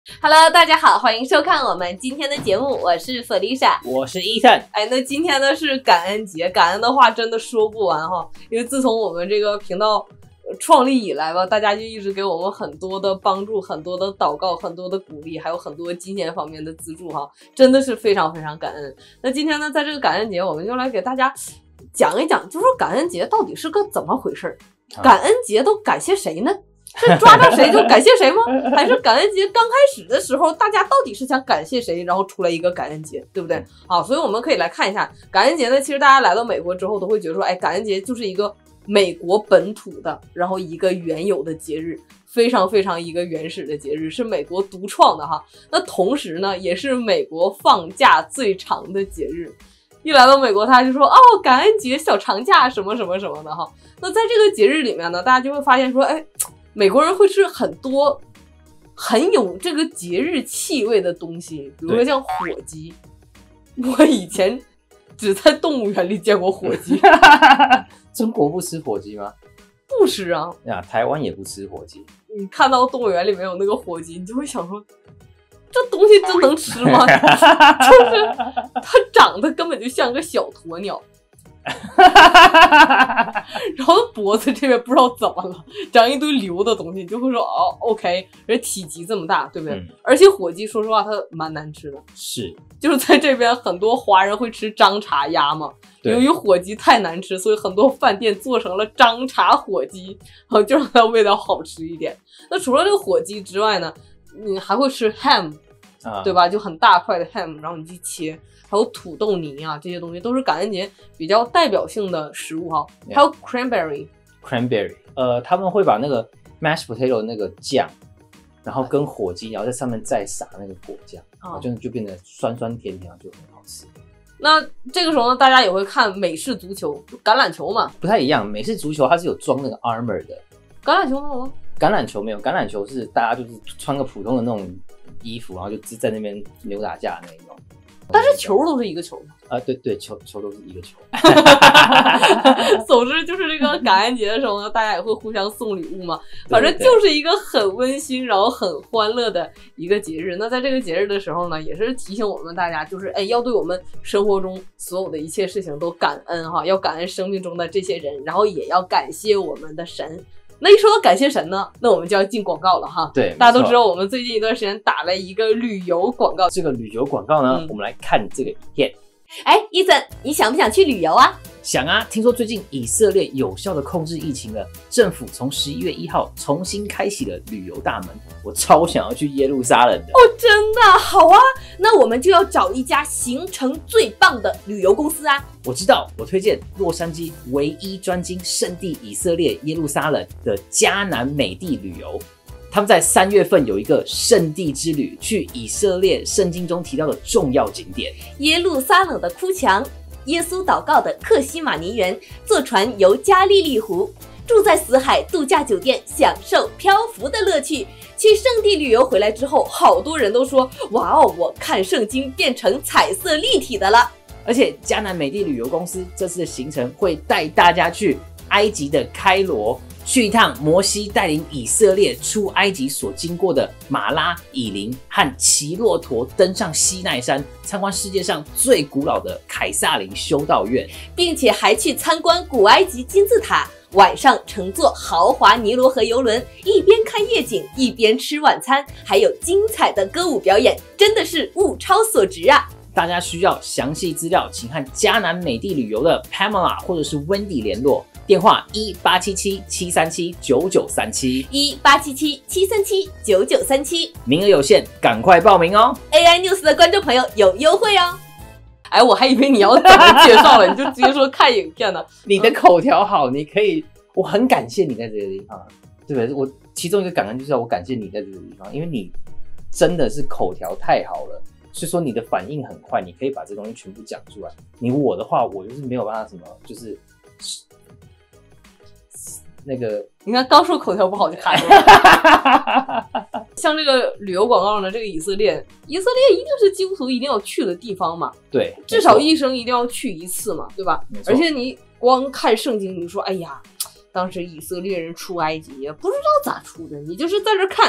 Hello， 大家好，欢迎收看我们今天的节目，我是Felicia， 我是Ethan。 那今天呢是感恩节，感恩的话真的说不完哈，因为自从我们这个频道创立以来吧，大家就一直给我们很多的帮助，很多的祷告，很多的鼓励，还有很多金钱方面的资助哈，真的是非常非常感恩。那今天呢，在这个感恩节，我们就来给大家讲一讲，就说感恩节到底是个怎么回事？感恩节都感谢谁呢？是抓到谁就感谢谁吗？还是感恩节刚开始的时候，大家到底是想感谢谁，然后出来一个感恩节，对不对？好，所以我们可以来看一下感恩节呢。其实大家来到美国之后，都会觉得说，哎，感恩节就是一个美国本土的，然后一个原有的节日，非常非常一个原始的节日，是美国独创的哈。那同时呢，也是美国放假最长的节日。一来到美国，他就说，哦，感恩节小长假什么什么什么的哈。那在这个节日里面呢，大家就会发现说，哎，美国人会吃很多很有这个节日气味的东西，比如说像火鸡。我以前只在动物园里见过火鸡。 中国不吃火鸡吗？ 不吃啊。 台湾也不吃火鸡。 你看到动物园里面有那个火鸡，你就会想说，这东西真能吃吗？就是它长得根本就像个小鸵鸟。然后脖子这边不知道怎么了，长一堆瘤的东西，你就会说哦 ，OK， 人体积这么大，对不对？而且火鸡说实话它蛮难吃的，是，就是在这边很多华人会吃张茶鸭嘛，由于火鸡太难吃，所以很多饭店做成了张茶火鸡，就让它味道好吃一点。那除了这个火鸡之外呢，你还会吃 ham，对吧？就很大块的 ham， 然后你去切。还有土豆泥啊，这些东西都是感恩节比较代表性的食物哈。还有 cranberry， 他们会把那个 mashed potato 那个酱，然后跟火鸡，然后在上面再撒那个果酱，然后就变得酸酸甜甜，就很好吃。 那这个时候呢，大家也会看美式足球，橄榄球嘛， 不太一样。美式足球它是有装那个 armor 的， 橄榄球没有吗？ 橄榄球没有，橄榄球是大家就是穿个普通的那种衣服，然后就在那边扭打架那一种。 但是球都是一个球嘛？ 对，球都是一个球。 总之就是这个感恩节的时候呢，大家也会互相送礼物嘛，反正就是一个很温馨，然后很欢乐的一个节日。那在这个节日的时候呢，也是提醒我们大家，就是哎，要对我们生活中所有的一切事情都感恩哈，要感恩生命中的这些人，然后也要感谢我们的神。那一说到感谢神呢，那我们就要进广告了哈。 对， 大家都知道我们最近一段时间打了一个旅游广告。 这个旅游广告呢，我们来看这个影片。 哎，Ethan，你想不想去旅游啊？ 想啊！听说最近以色列有效的控制疫情了，政府从11月1号重新开启了旅游大门，我超想要去耶路撒冷的。 哦，真的好啊！那我们就要找一家行程最棒的旅游公司啊！ 我知道，我推荐洛杉矶唯一专精圣地以色列耶路撒冷的迦南美地旅游。他们在3月份有一个圣地之旅，去以色列圣经中提到的重要景点： 耶路撒冷的哭墙、耶稣祷告的克西马尼园、坐船游加利利湖、住在死海度假酒店，享受漂浮的乐趣。去圣地旅游回来之后，好多人都说：哇哦，我看圣经变成彩色立体的了。 而且迦南美地旅游公司这次的行程会带大家去埃及的开罗，去一趟摩西带领以色列出埃及所经过的马拉、以琳和骑骆驼登上西奈山，参观世界上最古老的凯撒林修道院， 并且还去参观古埃及金字塔。晚上乘坐豪华尼罗河游轮，一边看夜景一边吃晚餐，还有精彩的歌舞表演，真的是物超所值啊！ 大家需要详细资料，请和迦南美地旅游的 Pamela 或者是 Wendy 联络，电话1877-737-9937 1877-737-9937， 名额有限，赶快报名哦 ！AI News 的观众朋友有优惠哦！哎，我还以为你要怎么介绍了，你就直接说看影片呢。 你的口条好，你可以，我很感谢你在这个地方，对不对？我其中一个感恩就是要我感谢你在这个地方，因为你真的是口条太好了。所以说你的反应很快，你可以把这东西全部讲出来。我的话，我就是没有办法什么，就是那个， 你看刚说口条不好就卡住了。像这个旅游广告呢，这个以色列一定是基督徒一定要去的地方嘛， 对， 至少一生一定要去一次嘛，对吧？而且你光看圣经，你说哎呀，当时以色列人出埃及也不知道咋出的，你就是在这看。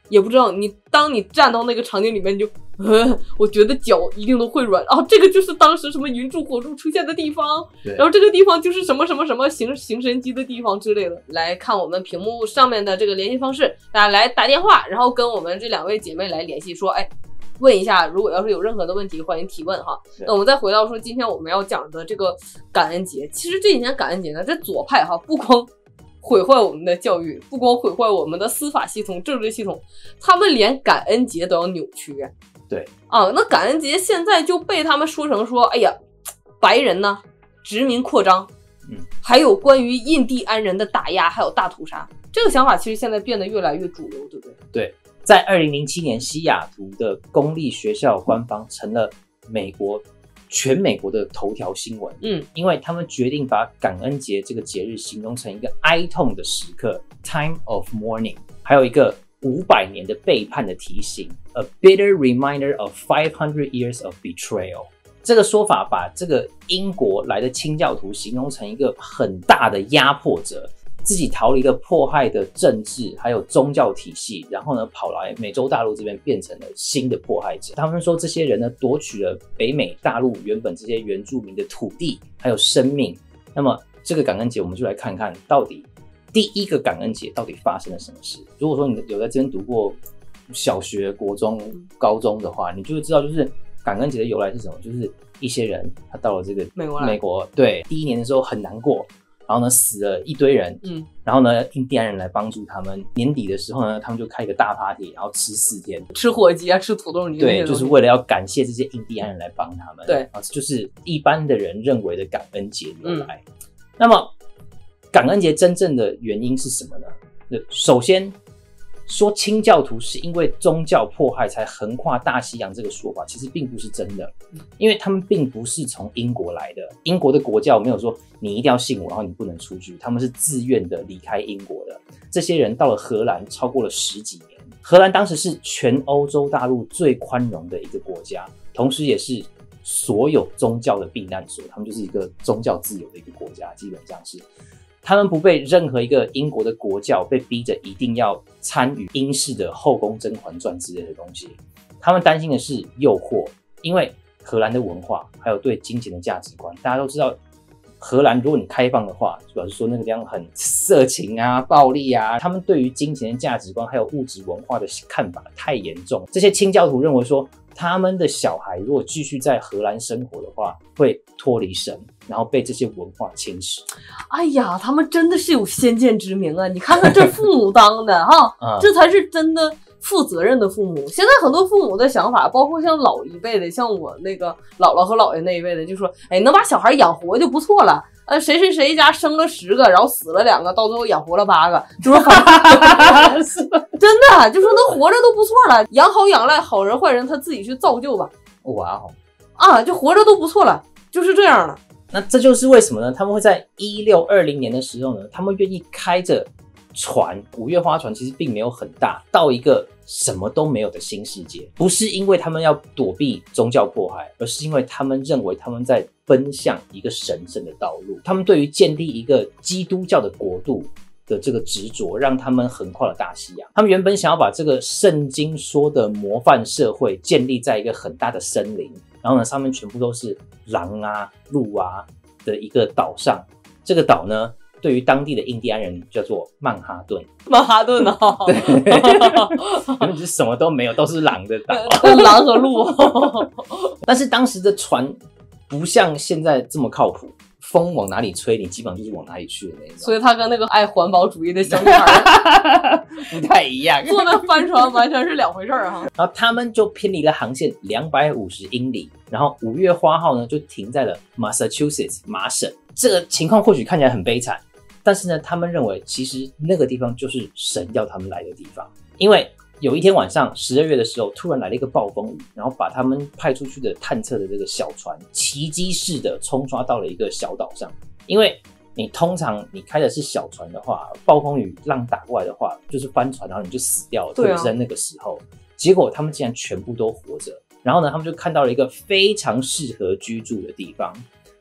也不知道当你站到那个场景里面，你就我觉得脚一定都会软啊！这个就是当时什么云柱火柱出现的地方，然后这个地方就是什么什么什么行神机的地方之类的。来看我们屏幕上面的这个联系方式，大家来打电话，然后跟我们这2位姐妹来联系，说，哎，问一下，如果要是有任何的问题，欢迎提问哈。那我们再回到说今天我们要讲的这个感恩节，其实这几年感恩节呢，这左派哈不光毁坏我们的教育，不光毁坏我们的司法系统、政治系统，他们连感恩节都要扭曲。 对啊，那感恩节现在就被他们说成说，哎呀，白人呢殖民扩张，还有关于印第安人的打压，还有大屠杀，这个想法其实现在变得越来越主流，对不对？ 对，在2007年，西雅图的公立学校官方成了全美国的头条新闻。因为他们决定把感恩节这个节日形容成一个哀痛的时刻 ，time of mourning， 还有一个500年的背叛的提醒 ，a bitter reminder of 500 years of betrayal。这个说法把这个英国来的清教徒形容成一个很大的压迫者，自己逃离了迫害的政治还有宗教体系，然后呢跑来美洲大陆这边变成了新的迫害者。他们说这些人呢夺取了北美大陆原本这些原住民的土地还有生命。那么这个感恩节我们就来看看到底第一个感恩节到底发生了什么事。如果说你有在这边读过小学、国中、高中的话，你就会知道就是感恩节的由来是什么，就是一些人他到了这个美国，对，第一年的时候很难过，然后呢死了一堆人，然后呢印第安人来帮助他们，年底的时候呢他们就开一个大 party， 然后吃4天， 吃火鸡啊，吃土豆泥， 对，就是为了要感谢这些印第安人来帮他们， 对， 就是一般的人认为的感恩节由来。那么感恩节真正的原因是什么呢？首先说清教徒是因为宗教迫害才横跨大西洋这个说法其实并不是真的，因为他们并不是从英国来的，英国的国教没有说你一定要信我然后你不能出去，他们是自愿的离开英国的。这些人到了荷兰超过了10几年，荷兰当时是全欧洲大陆最宽容的一个国家，同时也是所有宗教的避难所，他们就是一个宗教自由的一个国家，基本上是他们不被任何一个英国的国教被逼着一定要参与英式的后宫甄嬛传之类的东西。他们担心的是诱惑，因为荷兰的文化还有对金钱的价值观，大家都知道荷兰如果你开放的话，主要是说那个地方很色情啊、暴力啊，他们对于金钱的价值观还有物质文化的看法太严重。这些清教徒认为说他们的小孩如果继续在荷兰生活的话会脱离神，然后被这些文化侵蚀。 哎呀，他们真的是有先见之明啊！你看看这父母当的哈，这才是真的负责任的父母。现在很多父母的想法，包括像老一辈的，像我那个姥姥和姥爷那一辈的，就说，哎，能把小孩养活就不错了。谁谁谁家生了10个，然后死了2个，到最后养活了8个，就说真的，就说能活着都不错了，养好养赖，好人坏人他自己去造就吧。 哇哦， 啊，就活着都不错了，就是这样的。 那这就是为什么呢？他们会在1620年的时候呢，他们愿意开着船，5月花船其实并没有很大，到一个什么都没有的新世界，不是因为他们要躲避宗教迫害，而是因为他们认为他们在奔向一个神圣的道路。他们对于建立一个基督教的国度的这个执着，让他们横跨了大西洋。他们原本想要把这个圣经说的模范社会建立在一个很大的森林，然后呢，上面全部都是狼啊、鹿啊的一个岛上。这个岛呢，对于当地的印第安人叫做曼哈顿。 曼哈顿哦， 对，根本就什么都没有，都是狼的岛， 狼和鹿。 但是当时的船不像现在这么靠谱，风往哪里吹，你基本上就是往哪里去的那种。 所以他跟那个爱环保主义的小女孩不太一样， 坐那帆船完全是2回事哈。 然后他们就偏离了航线250英里，然后5月花号呢就停在了 Massachusetts 麻省。这个情况或许看起来很悲惨，但是呢，他们认为其实那个地方就是神要他们来的地方，因为有一天晚上12月的时候，突然来了一个暴风雨，然后把他们派出去的探测的这个小船奇迹式的冲刷到了一个小岛上。因为你通常你开的是小船的话，暴风雨浪打过来的话，就是翻船，然后你就死掉了，特别是在那个时候。结果他们竟然全部都活着，然后呢，他们就看到了一个非常适合居住的地方。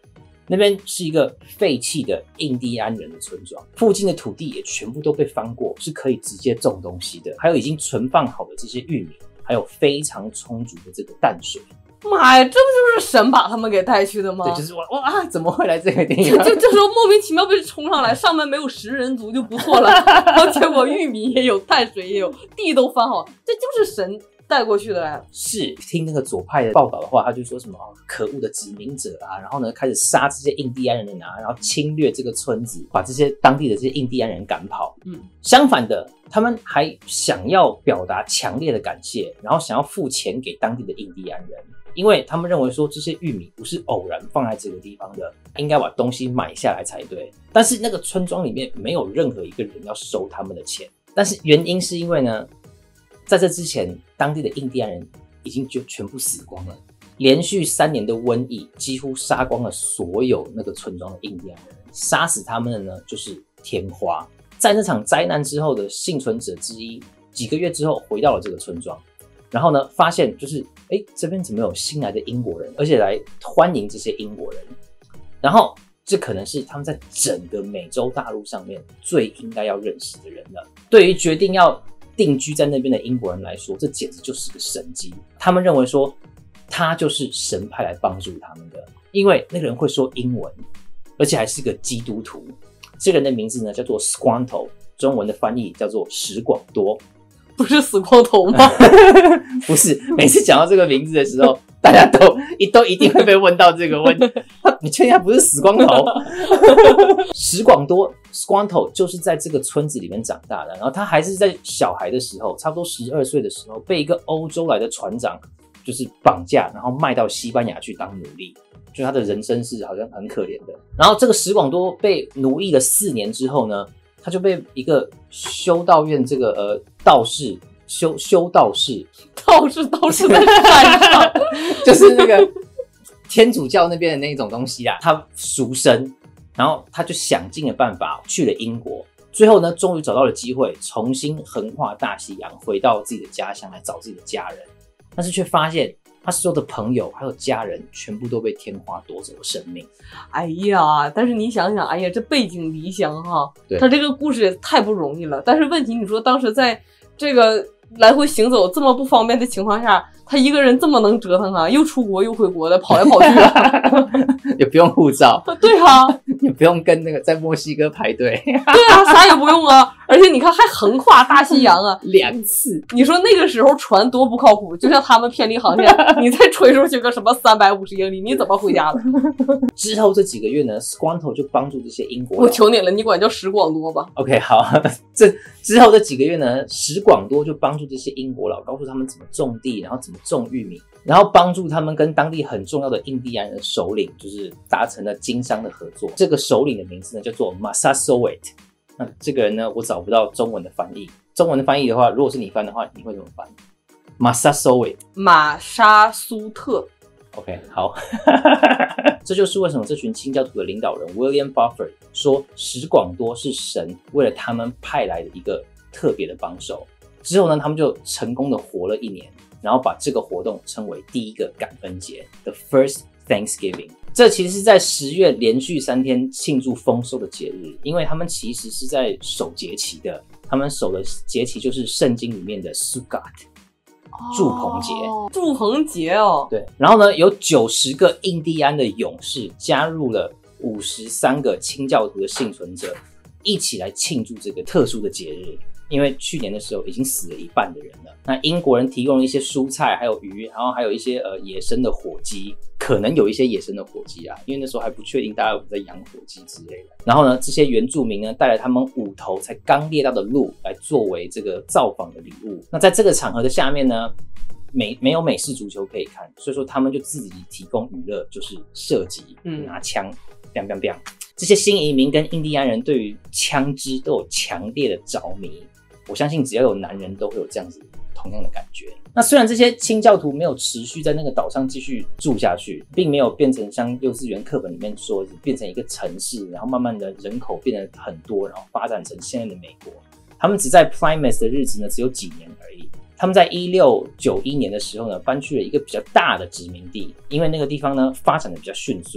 那边是一个废弃的印第安人的村庄，附近的土地也全部都被翻过，是可以直接种东西的，还有已经存放好的这些玉米，还有非常充足的这个淡水。 妈呀，这不就是神把他们给带去的吗？ 对，就是哇，怎么会来这个地方？ 这时候莫名其妙被冲上来，上面没有食人族就不错了，然后结果玉米也有，淡水也有，地都翻好，这就是神带过去的呀。 是听那个左派的报道的话，他就说什么可恶的殖民者啊，然后呢开始杀这些印第安人啊，然后侵略这个村子，把这些当地的这些印第安人赶跑。相反的，他们还想要表达强烈的感谢，然后想要付钱给当地的印第安人。因为他们认为说这些玉米不是偶然放在这个地方的，应该把东西买下来才对。但是那个村庄里面没有任何一个人要收他们的钱，但是原因是因为呢，在这之前当地的印第安人已经就全部死光了，连续3年的瘟疫几乎杀光了所有那个村庄的印第安人，杀死他们的呢就是天花。在那场灾难之后的幸存者之一，几个月之后回到了这个村庄，然后呢发现就是这边怎么有新来的英国人，而且来欢迎这些英国人，然后这可能是他们在整个美洲大陆上面最应该要认识的人了。对于决定要定居在那边的英国人来说，这简直就是个神迹。他们认为说他就是神派来帮助他们的，因为那个人会说英文，而且还是个基督徒。这个人的名字呢叫做 Squanto， 中文的翻译叫做史广多。 不是死光头吗？ 不是，每次讲到这个名字的时候，大家都一定会被问到这个问题。你确定他不是死光头？史广多 Squanto 就是在这个村子里面长大的，然后他还是在小孩的时候，差不多12岁的时候，被一个欧洲来的船长就是绑架，然后卖到西班牙去当奴隶。就他的人生是好像很可怜的。然后这个史广多被奴役了4年之后呢，他就被一个修道院这个道士修道士在山上， 就是那个天主教那边的那种东西啊，他赎身，然后他就想尽了办法去了英国，最后呢，终于找到了机会，重新横跨大西洋，回到自己的家乡来找自己的家人，但是却发现他所有的朋友还有家人全部都被天花夺走了生命。 哎呀，但是你想想，哎呀，这背井离乡哈， 对， 他这个故事也太不容易了。但是问题，你说当时在这个来回行走这么不方便的情况下，他一个人这么能折腾啊，又出国又回国的，跑来跑去的， 也不用护照， 对啊， 也不用跟那个在墨西哥排队， 对啊，啥也不用啊，而且你看还横跨大西洋啊 2次， 你说那个时候船多不靠谱，就像他们偏离航线，你再吹出去个什么350英里，你怎么回家了？ 之后这几个月呢 ，Squanto 就帮助这些英国人， 我求你了，你管叫史广多吧。 OK， 好，之后这几个月呢，史广多就帮助这些英国佬，告诉他们怎么种地，然后怎么种玉米，然后帮助他们跟当地很重要的印第安人首领，就是达成了经商的合作。这个首领的名字呢叫做 Massasoit。那这个人呢，我找不到中文的翻译。中文的翻译的话，如果是你翻的话，你会怎么翻 ？Massasoit， 马沙苏特。 OK， 好，这就是为什么这群清教徒的领导人 William Buffer 说史广多是神为了他们派来的一个特别的帮手。之后呢，他们就成功的活了1年，然后把这个活动称为第一个感恩节 ，The First Thanksgiving。这其实是在10月连续3天庆祝丰收的节日，因为他们其实是在守节期的，他们守的节期就是圣经里面的 Sukkot。祝棚节， 祝棚节哦， 对。然后呢，有90个印第安的勇士加入了53个清教徒的幸存者，一起来庆祝这个特殊的节日。因为去年的时候已经死了1半的人了，那英国人提供了一些蔬菜，还有鱼，然后还有一些野生的火鸡，可能有一些野生的火鸡啊，因为那时候还不确定大家有在养火鸡之类的。然后呢，这些原住民呢带来他们5头才刚猎到的鹿来作为这个造访的礼物。那在这个场合的下面呢，没有美式足球可以看，所以说他们就自己提供娱乐，就是射击，拿枪 ，bang bang bang。这些新移民跟印第安人对于枪支都有强烈的着迷。我相信只要有男人都会有这样子同样的感觉。那虽然这些清教徒没有持续在那个岛上继续住下去，并没有变成像幼稚园课本里面说变成一个城市，然后慢慢的人口变得很多，然后发展成现在的美国。他们只在 Plymouth 的日子呢只有几年而已。他们在1691年的时候呢搬去了一个比较大的殖民地，因为那个地方呢发展的比较迅速。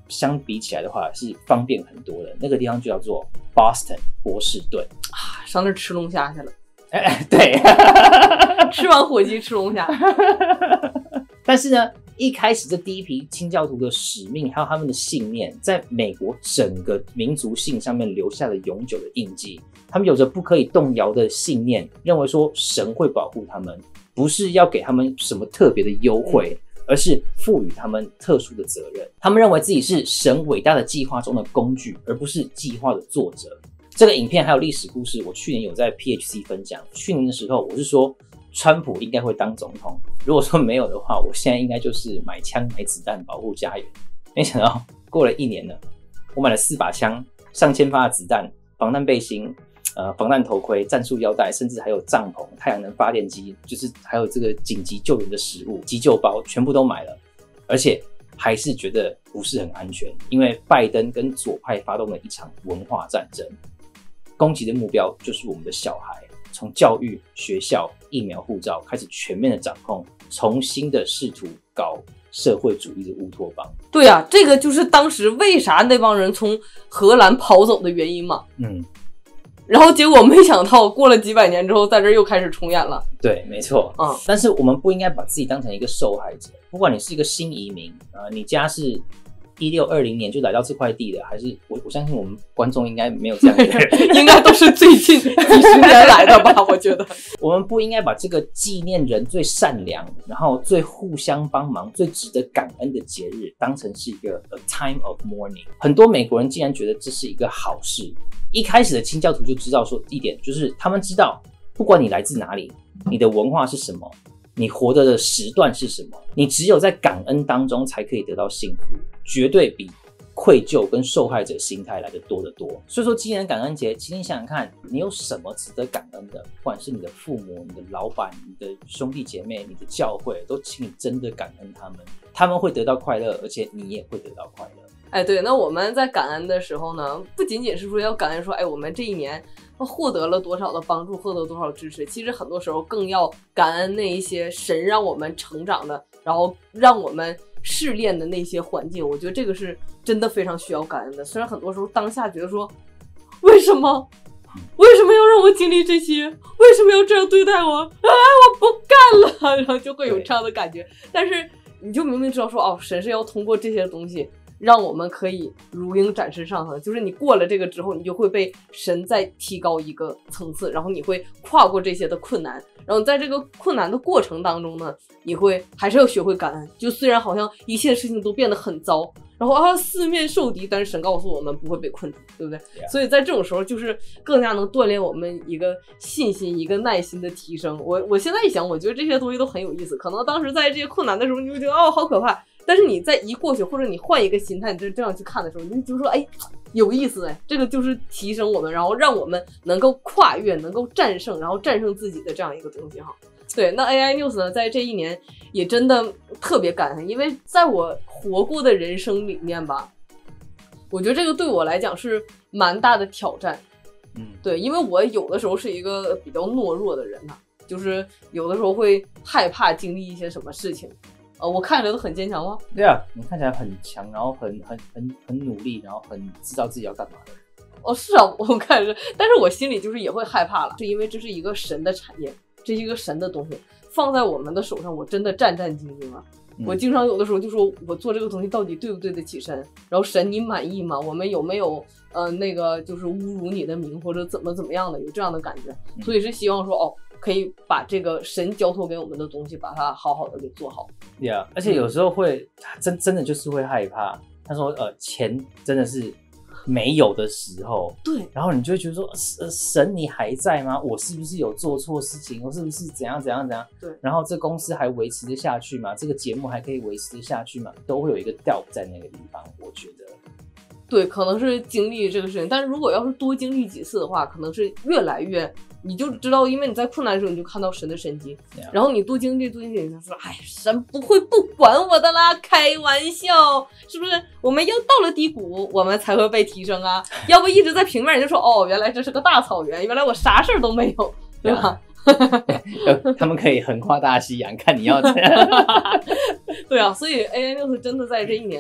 相比起来的话是方便很多的。那个地方就叫做 Boston 波士顿上那吃龙虾去了。 对， 吃完火鸡吃龙虾。 但是呢，一开始这第一批清教徒的使命还有他们的信念，在美国整个民族性上面留下了永久的印记。他们有着不可以动摇的信念，认为说神会保护他们，不是要给他们什么特别的优惠，而是赋予他们特殊的责任。他们认为自己是神伟大的计划中的工具，而不是计划的作者。这个影片还有历史故事，我去年有在 PHC 分享。去年的时候，我是说川普应该会当总统，如果说没有的话，我现在应该就是买枪买子弹保护家园。没想到过了1年了，我买了4把枪、上千发的子弹、防弹背心、防弹头盔、战术腰带，甚至还有帐篷、太阳能发电机，就是还有这个紧急救援的食物、急救包，全部都买了。而且还是觉得不是很安全，因为拜登跟左派发动了一场文化战争，攻击的目标就是我们的小孩，从教育、学校、疫苗、护照开始全面的掌控，重新的试图搞社会主义的乌托邦。 对啊，这个就是当时为啥那帮人从荷兰跑走的原因嘛。然后结果没想到过了几百年之后，在这又开始重演了。 对，没错。但是我们不应该把自己当成一个受害者。不管你是一个新移民，你家是1620年就来到这块地的，还是我相信我们观众应该没有这样的人， 应该都是最近几十年来的吧？我觉得我们不应该把这个纪念人最善良，然后最互相帮忙、最值得感恩的节日当成是一个 a time of mourning。很多美国人竟然觉得这是一个好事。一开始的清教徒就知道说一点，就是他们知道，不管你来自哪里，你的文化是什么，你活着的时段是什么，你只有在感恩当中才可以得到幸福，绝对比愧疚跟受害者心态来得多得多。所以说今年的感恩节，请你想想看，你有什么值得感恩的？不管是你的父母、你的老板、你的兄弟姐妹、你的教会，都请你真的感恩他们，他们会得到快乐，而且你也会得到快乐。 对，那我们在感恩的时候呢，不仅仅是说要感恩说，我们这一年获得了多少的帮助，获得多少支持，其实很多时候更要感恩那一些神让我们成长的，然后让我们试炼的那些环境。我觉得这个是真的非常需要感恩的。虽然很多时候当下觉得说，为什么要让我经历这些？为什么要这样对待我？我不干了，然后就会有这样的感觉。但是你就明明知道说，神是要通过这些东西让我们可以如鹰展翅上腾，就是你过了这个之后，你就会被神再提高一个层次，然后你会跨过这些的困难，然后在这个困难的过程当中呢，你会还是要学会感恩。就虽然好像一切事情都变得很糟，然后四面受敌，但是神告诉我们不会被困住，对不对？ 所以在这种时候就是更加能锻炼我们一个信心、一个耐心的提升。我现在一想，我觉得这些东西都很有意思。可能当时在这些困难的时候，你会觉得好可怕，但是你再一过去，或者你换一个心态，你就这样去看的时候，你就说有意思。这个就是提升我们，然后让我们能够跨越，能够战胜，然后战胜自己的这样一个东西哈。对，那 AI News 呢，在这一年也真的特别感恩，因为在我活过的人生里面吧，我觉得这个对我来讲是蛮大的挑战。对，因为我有的时候是一个比较懦弱的人呐，就是有的时候会害怕经历一些什么事情。我看起来都很坚强吗？ 对啊，你看起来很强，然后很努力，然后很知道自己要干嘛的。 是啊，我看着，但是我心里就是也会害怕了，是因为这是一个神的产业，这是一个神的东西，放在我们的手上，我真的战战兢兢啊。我经常有的时候就说，我做这个东西到底对不对得起神？然后神你满意吗？我们有没有那个就是侮辱你的名或者怎么样的，有这样的感觉。所以是希望说可以把这个神交托给我们的东西，把它好好的给做好。 Yeah， 而且有时候会真的就是会害怕。他说钱真的是没有的时候， 对， 然后你就会觉得说，神你还在吗？我是不是有做错事情？我是不是怎样？ 对， 然后这公司还维持得下去吗？这个节目还可以维持得下去吗？都会有一个 doubt 在那个地方，我觉得。 对，可能是经历这个事情，但是如果要是多经历几次的话，可能是越来越，你就知道，因为你在困难的时候，你就看到神的神迹，然后你多经历，你就说，神不会不管我的啦，开玩笑，是不是？我们要到了低谷，我们才会被提升啊，要不一直在平面，你就说，原来这是个大草原，原来我啥事儿都没有，对吧？ 他们可以横跨大西洋，看你要怎样。 对啊，所以 AI News 真的在这一年哈，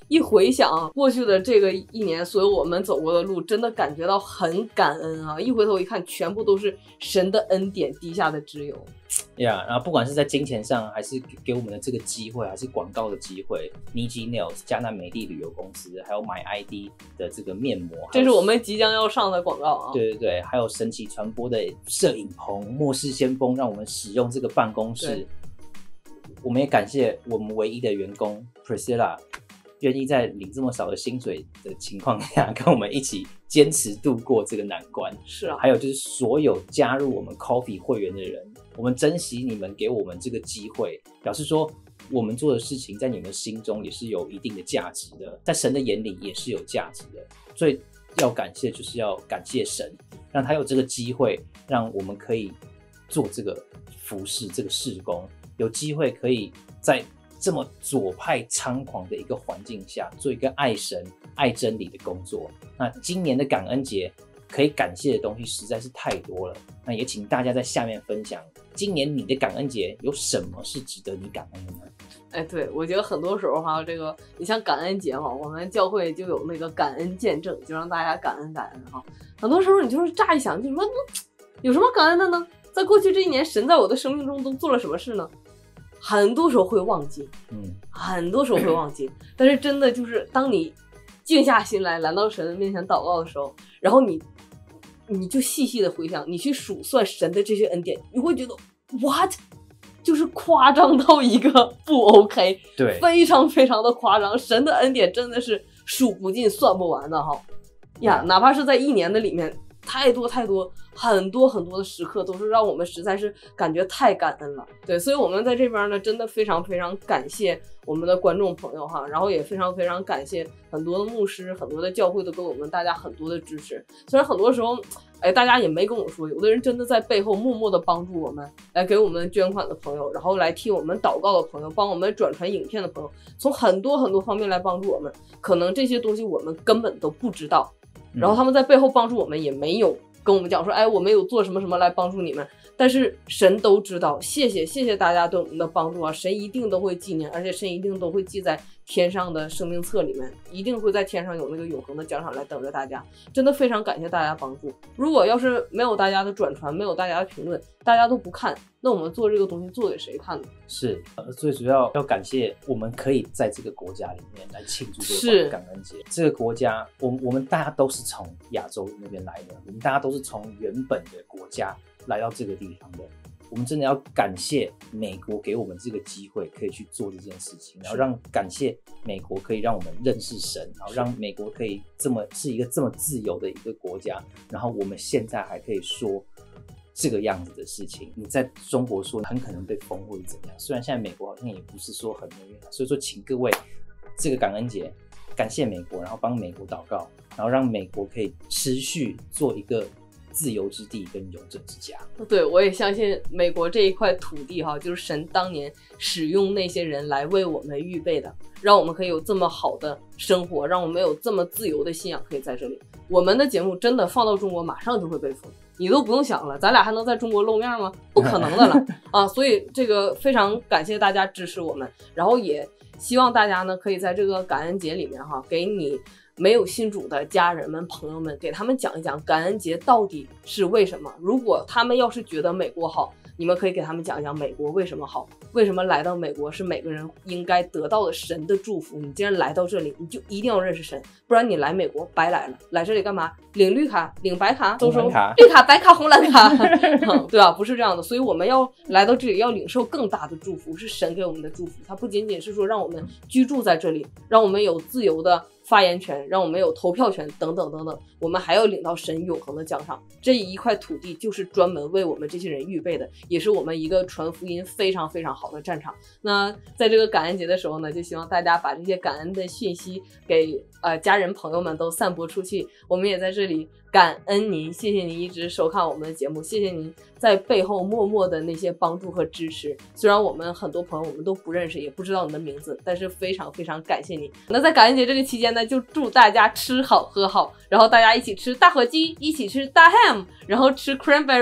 一回想过去的这个一年，所有我们走过的路，真的感觉到很感恩啊！一回头一看，全部都是神的恩典滴下的脂油。 然后不管是在金钱上，还是给我们的这个机会，还是广告的机会 ，Niji Nails 迦南美丽旅游公司，还有 MyID 的这个面膜， 这是我们即将要上的广告啊！ 对对对，还有神奇传播的摄影棚，末世先锋让我们使用这个办公室。我们也感谢我们唯一的员工 Priscilla， 愿意在领这么少的薪水的情况下，跟我们一起坚持度过这个难关。 是啊， 还有就是所有加入我们 Coffee 会员的人，我们珍惜你们给我们这个机会，表示说我们做的事情在你们心中也是有一定的价值的，在神的眼里也是有价值的。所以要感谢，就是要感谢神，让他有这个机会，让我们可以做这个服事，这个事工，有机会可以在这么左派猖狂的一个环境下，做一个爱神、爱真理的工作。那今年的感恩节可以感谢的东西实在是太多了，那也请大家在下面分享，今年你的感恩节有什么是值得你感恩的呢？ 哎，对，我觉得很多时候哈，这个你像感恩节哈，我们教会就有那个感恩见证，就让大家感恩感恩哈。很多时候你就是乍一想，就说有什么感恩的呢？在过去这一年，神在我的生命中都做了什么事呢？很多时候会忘记，很多时候会忘记。但是真的就是当你静下心来，来到神的面前祷告的时候，然后你就细细的回想，你去数算神的这些恩典，你会觉得 what， 就是夸张到一个不 OK， 对， 非常非常的夸张。神的恩典真的是数不尽、算不完的哈呀，哪怕是在一年的里面。太多很多的时刻都是让我们实在是感觉太感恩了。对，所以我们在这边呢真的非常非常感谢我们的观众朋友哈，然后也非常非常感谢很多的牧师、很多的教会都给我们大家很多的支持。虽然很多时候大家也没跟我说，有的人真的在背后默默的帮助我们，来给我们捐款的朋友，然后来替我们祷告的朋友，帮我们转传影片的朋友，从很多方面来帮助我们。可能这些东西我们根本都不知道，然后他们在背后帮助我们，也没有跟我们讲说，我们有做什么什么来帮助你们，但是神都知道。谢谢大家对我们的帮助啊！神一定都会纪念，而且神一定都会记在天上的生命册里面，一定会在天上有那个永恒的奖赏来等着大家。真的非常感谢大家帮助。如果要是没有大家的转传，没有大家的评论，大家都不看，那我们做这个东西做给谁看呢？ 是，最主要要感谢我们可以在这个国家里面来庆祝这个感恩节。这个国家，我们大家都是从亚洲那边来的，我们大家都是从原本的国家来到这个地方的。我们真的要感谢美国给我们这个机会，可以去做这件事情，然后感谢美国可以让我们认识神，然后让美国可以是一个这么自由的一个国家，然后我们现在还可以说这个样子的事情。你在中国说很可能被封或者怎么样，虽然现在美国好像也不是说很那个，所以说请各位这个感恩节感谢美国，然后帮美国祷告，然后让美国可以持续做一个自由之地跟永生之家。 对，我也相信美国这一块土地哈，就是神当年使用那些人来为我们预备的，让我们可以有这么好的生活，让我们有这么自由的信仰可以在这里。我们的节目真的放到中国马上就会被封，你都不用想了，咱俩还能在中国露面吗？不可能的了啊！所以这个非常感谢大家支持我们，然后也希望大家呢可以在这个感恩节里面哈，给你没有信主的家人们、朋友们，给他们讲一讲感恩节到底是为什么。如果他们要是觉得美国好，你们可以给他们讲一讲美国为什么好，为什么来到美国是每个人应该得到的神的祝福。你既然来到这里，你就一定要认识神，不然你来美国白来了。来这里干嘛？领绿卡、领白卡都收，绿卡、白卡、红蓝卡，对吧？不是这样的。所以我们要来到这里，要领受更大的祝福，是神给我们的祝福。它不仅仅是说让我们居住在这里，让我们有自由的发言权，让我们有投票权等等等等，我们还要领到神永恒的奖赏。这一块土地就是专门为我们这些人预备的，也是我们一个传福音非常非常好的战场。那在这个感恩节的时候呢，就希望大家把这些感恩的讯息给家人朋友们都散播出去。我们也在这里感恩您，谢谢您一直收看我们的节目，谢谢您在背后默默的那些帮助和支持。虽然我们很多朋友我们都不认识，也不知道你的名字，但是非常非常感谢您。那在感恩节这个期间呢，就祝大家吃好喝好，然后大家一起吃大火鸡，一起吃大 ham， 然后吃 cranberry，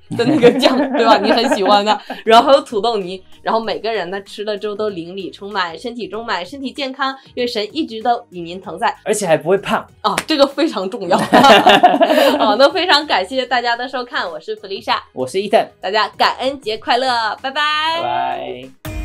的那个酱，对吧？你很喜欢的。然后还有土豆泥，然后每个人呢吃了之后都灵力充满，身体中满，身体健康，愿神一直都与您同在， 而且还不会胖啊，这个非常重要。好，那非常感谢大家的收看，我是弗丽莎， 我是伊藤， 大家感恩节快乐，拜拜， 拜拜。